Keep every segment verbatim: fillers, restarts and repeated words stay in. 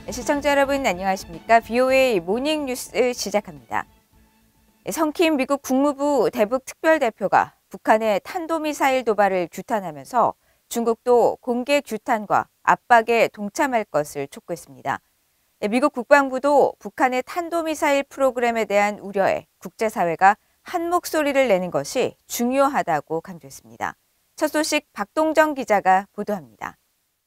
시청자 여러분 안녕하십니까? 비오에이 모닝뉴스 시작합니다. 성킴 미국 국무부 대북 특별대표가 북한의 탄도미사일 도발을 규탄하면서 중국도 공개 규탄과 압박에 동참할 것을 촉구했습니다. 미국 국방부도 북한의 탄도미사일 프로그램에 대한 우려에 국제사회가 한 목소리를 내는 것이 중요하다고 강조했습니다. 첫 소식 박동정 기자가 보도합니다.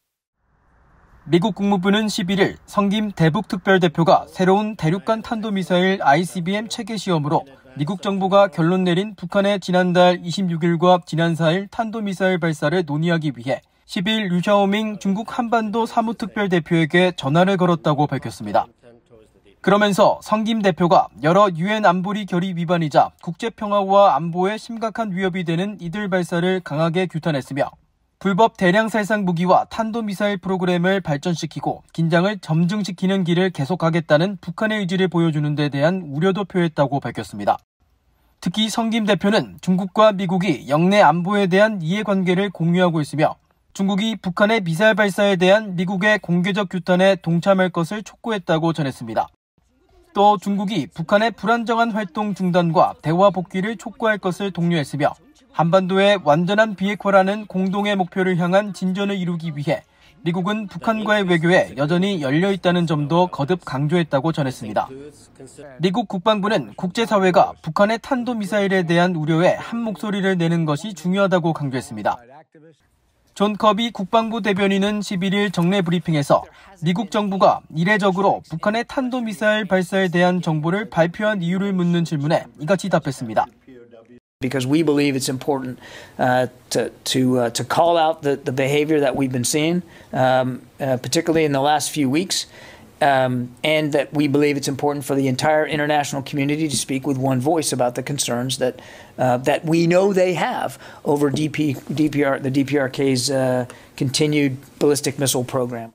미국 국무부는 십일일 성김 대북 특별대표가 새로운 대륙간 탄도미사일 아이씨비엠 체계 시험으로 미국 정부가 결론 내린 북한의 지난달 이십육일과 지난 사일 탄도미사일 발사를 논의하기 위해 십일 류샤오밍 중국 한반도 사무특별대표에게 전화를 걸었다고 밝혔습니다. 그러면서 성김 대표가 여러 유엔 안보리 결의 위반이자 국제평화와 안보에 심각한 위협이 되는 이들 발사를 강하게 규탄했으며 불법 대량 살상 무기와 탄도미사일 프로그램을 발전시키고 긴장을 점증시키는 길을 계속하겠다는 북한의 의지를 보여주는 데 대한 우려도 표했다고 밝혔습니다. 특히 성김 대표는 중국과 미국이 영내 안보에 대한 이해관계를 공유하고 있으며 중국이 북한의 미사일 발사에 대한 미국의 공개적 규탄에 동참할 것을 촉구했다고 전했습니다. 또 중국이 북한의 불안정한 활동 중단과 대화 복귀를 촉구할 것을 독려했으며 한반도의 완전한 비핵화라는 공동의 목표를 향한 진전을 이루기 위해 미국은 북한과의 외교에 여전히 열려 있다는 점도 거듭 강조했다고 전했습니다. 미국 국방부는 국제사회가 북한의 탄도미사일에 대한 우려에 한 목소리를 내는 것이 중요하다고 강조했습니다. 존 커비 국방부 대변인은 십일일 정례 브리핑에서 미국 정부가 이례적으로 북한의 탄도미사일 발사에 대한 정보를 발표한 이유를 묻는 질문에 이같이 답했습니다. Because we believe it's important uh, to to uh, to call out the the behavior that we've been seeing, um, uh, particularly in the last few weeks, um, and that we believe it's important for the entire international community to speak with one voice about the concerns that uh, that we know they have over D P, D P R, the D P R K's uh, continued ballistic missile program.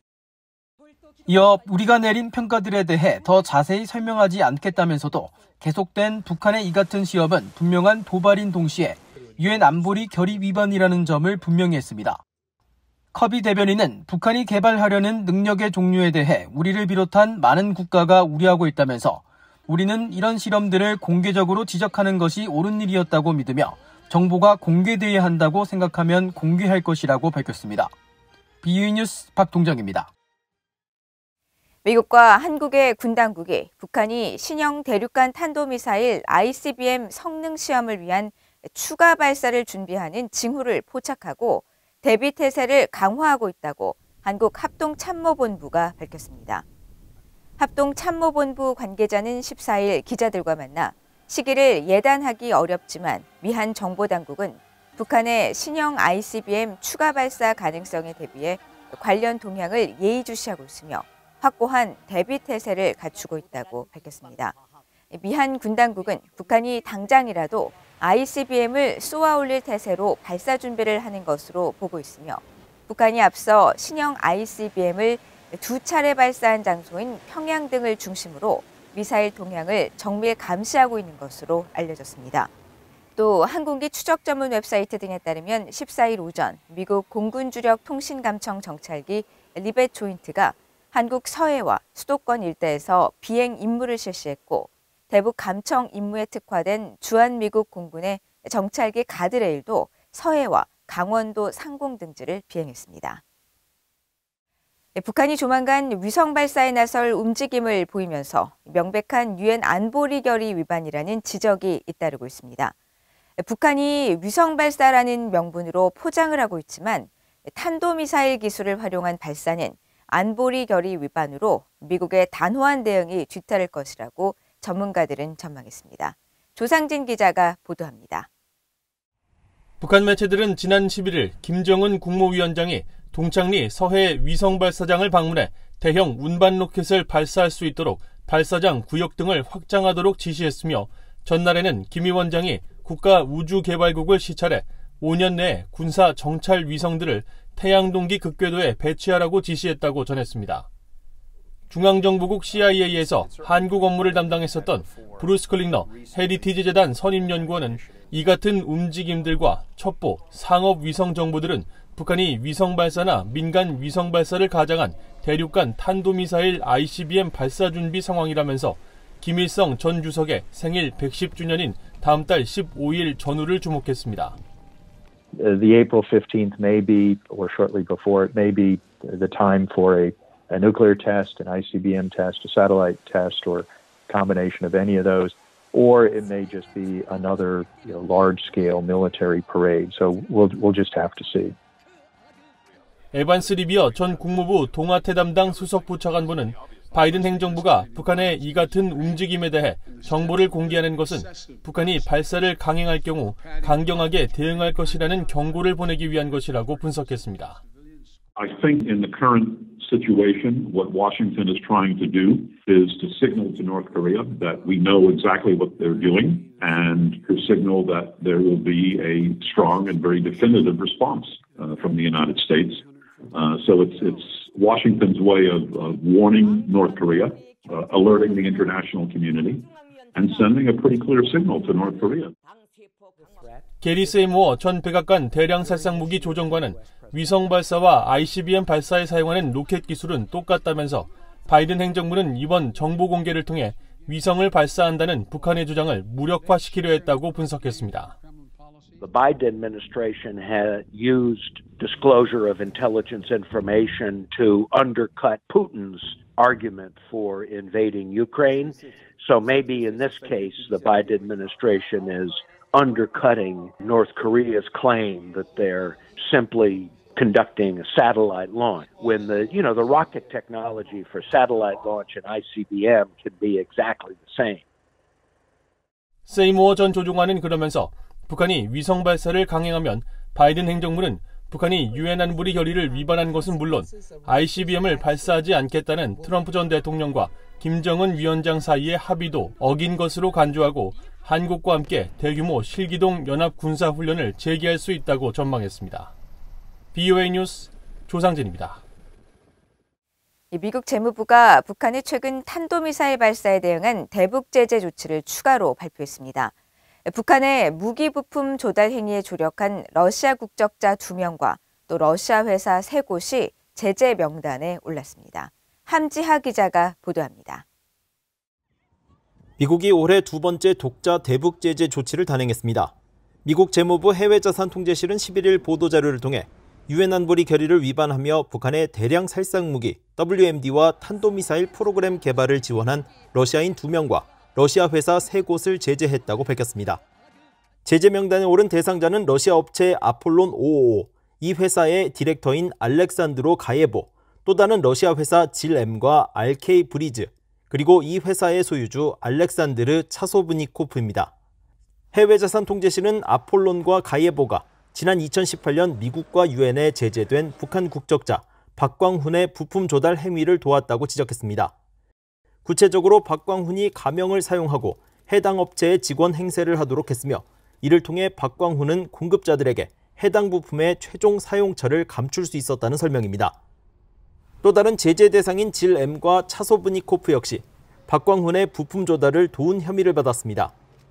이어 우리가 내린 평가들에 대해 더 자세히 설명하지 않겠다면서도 계속된 북한의 이 같은 시험은 분명한 도발인 동시에 유엔 안보리 결의 위반이라는 점을 분명히 했습니다. 커비 대변인은 북한이 개발하려는 능력의 종류에 대해 우리를 비롯한 많은 국가가 우려하고 있다면서 우리는 이런 실험들을 공개적으로 지적하는 것이 옳은 일이었다고 믿으며 정보가 공개돼야 한다고 생각하면 공개할 것이라고 밝혔습니다. 비오에이 뉴스 박동정입니다. 미국과 한국의 군 당국이 북한이 신형 대륙간 탄도미사일 아이씨비엠 성능 시험을 위한 추가 발사를 준비하는 징후를 포착하고 대비 태세를 강화하고 있다고 한국합동참모본부가 밝혔습니다. 합동참모본부 관계자는 십사일 기자들과 만나 시기를 예단하기 어렵지만 미한 정보당국은 북한의 신형 아이씨비엠 추가 발사 가능성에 대비해 관련 동향을 예의주시하고 있으며 확고한 대비 태세를 갖추고 있다고 밝혔습니다. 미한 군 당국은 북한이 당장이라도 아이씨비엠을 쏘아올릴 태세로 발사 준비를 하는 것으로 보고 있으며 북한이 앞서 신형 아이씨비엠을 두 차례 발사한 장소인 평양 등을 중심으로 미사일 동향을 정밀 감시하고 있는 것으로 알려졌습니다. 또 항공기 추적 전문 웹사이트 등에 따르면 십사일 오전 미국 공군 주력 통신감청 정찰기 리벳 조인트가 한국 서해와 수도권 일대에서 비행 임무를 실시했고 대북 감청 임무에 특화된 주한미국 공군의 정찰기 가드레일도 서해와 강원도 상공 등지를 비행했습니다. 북한이 조만간 위성 발사에 나설 움직임을 보이면서 명백한 유엔 안보리 결의 위반이라는 지적이 잇따르고 있습니다. 북한이 위성 발사라는 명분으로 포장을 하고 있지만 탄도미사일 기술을 활용한 발사는 안보리 결의 위반으로 미국의 단호한 대응이 뒤따를 것이라고 전문가들은 전망했습니다. 조상진 기자가 보도합니다. 북한 매체들은 지난 십일일 김정은 국무위원장이 동창리 서해 위성 발사장을 방문해 대형 운반 로켓을 발사할 수 있도록 발사장 구역 등을 확장하도록 지시했으며 전날에는 김 위원장이 국가우주개발국을 시찰해 오 년 내에 군사 정찰 위성들을 태양동기 극궤도에 배치하라고 지시했다고 전했습니다. 중앙정보국 씨아이에이에서 한국 업무를 담당했었던 브루스 클링너 헤리티지 재단 선임연구원은 이 같은 움직임들과 첩보, 상업 위성 정보들은 북한이 위성 발사나 민간 위성 발사를 가장한 대륙간 탄도미사일 아이씨비엠 발사 준비 상황이라면서 김일성 전 주석의 생일 백십 주년인 다음 달 십오일 전후를 주목했습니다. The April fifteenth may be, or shortly before it may be, the time for a, a nuclear test, an 아이씨비엠 test, a satellite test, or combination of any of those, or it may just be another, you know, large-scale military parade. So we'll we'll just have to see. 에반스 리비어 전 국무부 동아태 담당 수석부차관보는 바이든 행정부가 북한의 이 같은 움직임에 대해 정보를 공개하는 것은 북한이 발사를 강행할 경우 강경하게 대응할 것이라는 경고를 보내기 위한 것이라고 분석했습니다. I think in the current situation, what Washington is trying to do is to signal to North Korea that we know exactly what they're doing and to signal that there will be a strong and very definitive response uh, from the United States. Uh, so it's it's Washington's way of, of warning North Korea, uh, alerting the international community, and sending a pretty clear signal to North Korea. 게리 세이모어 전 백악관 대량 살상 무기 조정관은 위성 발사와 아이씨비엠 발사에 사용하는 로켓 기술은 똑같다면서 바이든 행정부는 이번 정보 공개를 통해 위성을 발사한다는 북한의 주장을 무력화시키려 했다고 분석했습니다. The Biden administration had used disclosure of intelligence information to undercut Putin's argument for invading Ukraine. So maybe in this case, the Biden administration is undercutting North Korea's claim that they're simply conducting a satellite launch when the, you know, the rocket technology for satellite launch and 아이씨비엠 can be exactly the same. 세이모어 전 조종관은 그러면서 북한이 위성 발사를 강행하면 바이든 행정부는 북한이 유엔 안보리 결의를 위반한 것은 물론 아이씨비엠을 발사하지 않겠다는 트럼프 전 대통령과 김정은 위원장 사이의 합의도 어긴 것으로 간주하고 한국과 함께 대규모 실기동 연합 군사 훈련을 재개할 수 있다고 전망했습니다. 비오에이 뉴스 조상진입니다. 미국 재무부가 북한의 최근 탄도미사일 발사에 대응한 대북 제재 조치를 추가로 발표했습니다. 북한의 무기 부품 조달 행위에 조력한 러시아 국적자 두 명과 또 러시아 회사 세 곳이 제재 명단에 올랐습니다. 함지하 기자가 보도합니다. 미국이 올해 두 번째 독자 대북 제재 조치를 단행했습니다. 미국 재무부 해외자산통제실은 십일일 보도자료를 통해 유엔 안보리 결의를 위반하며 북한의 대량 살상 무기 더블유엠디와 탄도미사일 프로그램 개발을 지원한 러시아인 두 명과 러시아 회사 세 곳을 제재했다고 밝혔습니다. 제재 명단에 오른 대상자는 러시아 업체 아폴론 오오오, 이 회사의 디렉터인 알렉산드로 가예보, 또 다른 러시아 회사 질엠과 알케이 브리즈, 그리고 이 회사의 소유주 알렉산드르 차소브니코프입니다. 해외자산통제실은 아폴론과 가예보가 지난 이천십팔년 미국과 유엔에 제재된 북한 국적자 박광훈의 부품 조달 행위를 도왔다고 지적했습니다. 구체적으로 박광훈이 가명을 사용하고 해당 업체의 직원 행세를 하도록 했으며 이를 통해 박광훈은 공급자들에게 해당 부품의 최종 사용처를 감출 수 있었다는 설명입니다. 또 다른 제재 대상인 질엠과 차소브니코프 역시 박광훈의 부품 조달을 도운 혐의를 받았습니다.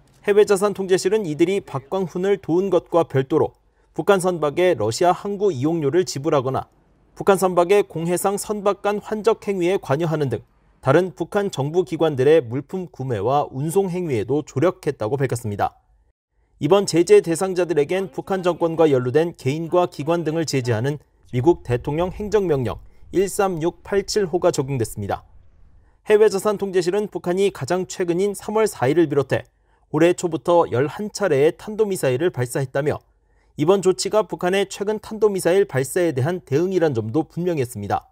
해외자산통제실은 이들이 박광훈을 도운 것과 별도로 북한 선박에 러시아 항구 이용료를 지불하거나 북한 선박의 공해상 선박 간 환적 행위에 관여하는 등 다른 북한 정부 기관들의 물품 구매와 운송 행위에도 조력했다고 밝혔습니다. 이번 제재 대상자들에겐 북한 정권과 연루된 개인과 기관 등을 제재하는 미국 대통령 행정명령 일삼육팔칠호가 적용됐습니다. 해외자산통제실은 북한이 가장 최근인 삼월 사일을 비롯해 올해 초부터 열한 차례의 탄도미사일을 발사했다며 이번 조치가 북한의 최근 탄도미사일 발사에 대한 대응이란 점도 분명히 했습니다.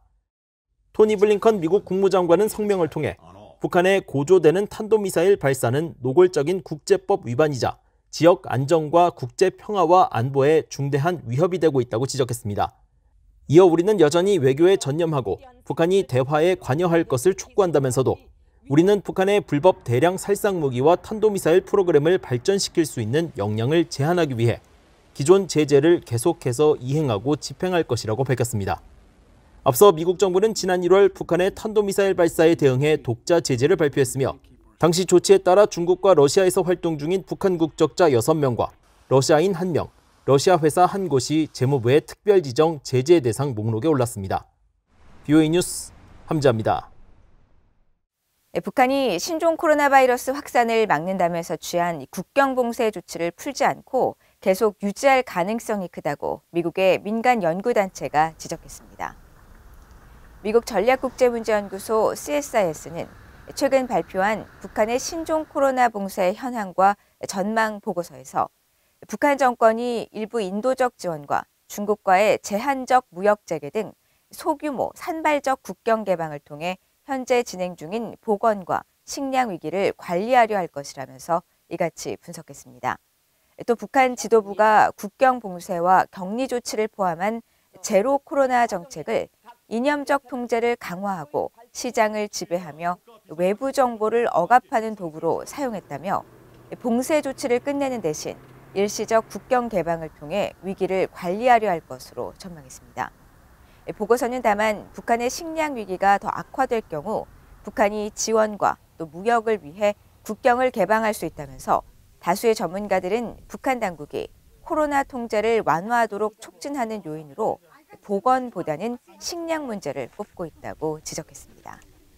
토니 블링컨 미국 국무장관은 성명을 통해 북한의 고조되는 탄도미사일 발사는 노골적인 국제법 위반이자 지역 안정과 국제 평화와 안보에 중대한 위협이 되고 있다고 지적했습니다. 이어 우리는 여전히 외교에 전념하고 북한이 대화에 관여할 것을 촉구한다면서도 우리는 북한의 불법 대량 살상 무기와 탄도미사일 프로그램을 발전시킬 수 있는 역량을 제한하기 위해 기존 제재를 계속해서 이행하고 집행할 것이라고 밝혔습니다. 앞서 미국 정부는 지난 일월 북한의 탄도미사일 발사에 대응해 독자 제재를 발표했으며 당시 조치에 따라 중국과 러시아에서 활동 중인 북한 국적자 여섯 명과 러시아인 한 명, 러시아 회사 한 곳이 재무부의 특별 지정 제재 대상 목록에 올랐습니다. 비오에이 뉴스 함지아입니다. 북한이 신종 코로나 바이러스 확산을 막는다면서 취한 국경 봉쇄 조치를 풀지 않고 계속 유지할 가능성이 크다고 미국의 민간 연구단체가 지적했습니다. 미국 전략국제문제연구소 씨에스아이에스는 최근 발표한 북한의 신종 코로나 봉쇄 현황과 전망 보고서에서 북한 정권이 일부 인도적 지원과 중국과의 제한적 무역 재개 등 소규모 산발적 국경 개방을 통해 현재 진행 중인 보건과 식량 위기를 관리하려 할 것이라면서 이같이 분석했습니다. 또 북한 지도부가 국경 봉쇄와 격리 조치를 포함한 제로 코로나 정책을 이념적 통제를 강화하고 시장을 지배하며 외부 정보를 억압하는 도구로 사용했다며 봉쇄 조치를 끝내는 대신 일시적 국경 개방을 통해 위기를 관리하려 할 것으로 전망했습니다. 보고서는 다만 북한의 식량 위기가 더 악화될 경우 북한이 지원과 또 무역을 위해 국경을 개방할 수 있다면서 다수의 전문가들은 북한 당국이 코로나 통제를 완화하도록 촉진하는 요인으로 보건보다는 식량 문제를 꼽고 있다고 지적했습니다.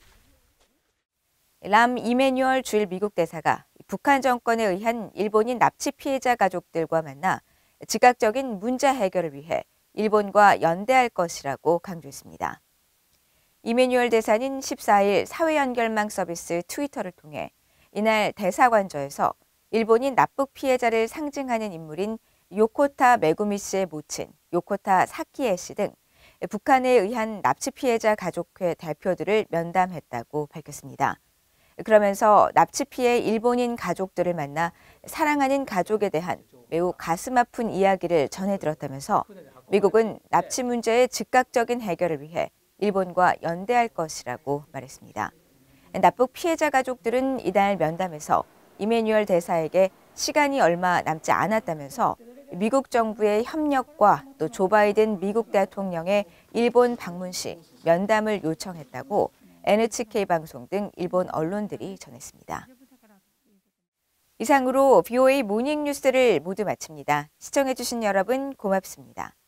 람 이메뉴얼 주일 미국 대사가 북한 정권에 의한 일본인 납치 피해자 가족들과 만나 즉각적인 문제 해결을 위해 일본과 연대할 것이라고 강조했습니다. 이메뉴얼 대사는 십사일 사회연결망 서비스 트위터를 통해 이날 대사관저에서 일본인 납북 피해자를 상징하는 인물인 요코타 메구미 씨의 모친 요코타 사키에 씨 등 북한에 의한 납치 피해자 가족회 대표들을 면담했다고 밝혔습니다. 그러면서 납치 피해 일본인 가족들을 만나 사랑하는 가족에 대한 매우 가슴 아픈 이야기를 전해들었다면서 미국은 납치 문제의 즉각적인 해결을 위해 일본과 연대할 것이라고 말했습니다. 납북 피해자 가족들은 이날 면담에서 이메뉴얼 대사에게 시간이 얼마 남지 않았다면서 미국 정부의 협력과 또 조 바이든 미국 대통령의 일본 방문 시 면담을 요청했다고 엔에이치케이 방송 등 일본 언론들이 전했습니다. 이상으로 비오에이 모닝 뉴스를 모두 마칩니다. 시청해주신 여러분 고맙습니다.